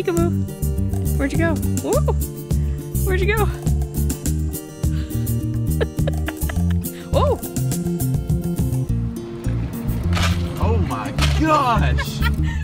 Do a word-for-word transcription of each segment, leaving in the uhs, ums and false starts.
Peekaboo. Where'd you go? Whoa! Where'd you go? Oh! Oh my gosh!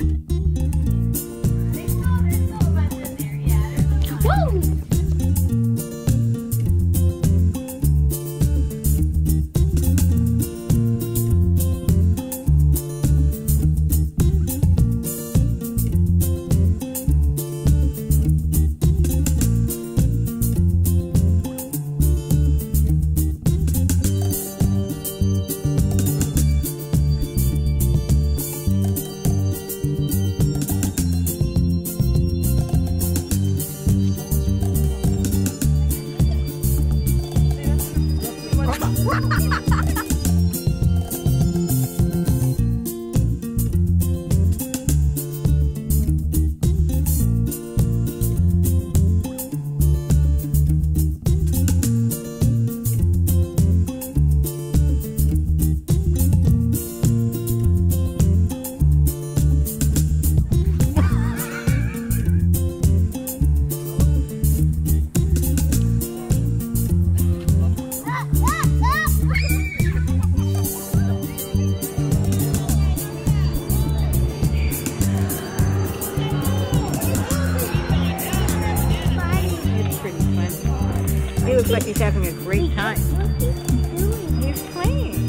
He looks like he's having a great time. He's playing.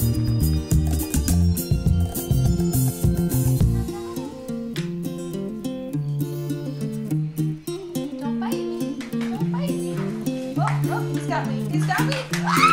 Don't bite me. Don't bite me. Oh, oh, he's got me. He's got me. Ah!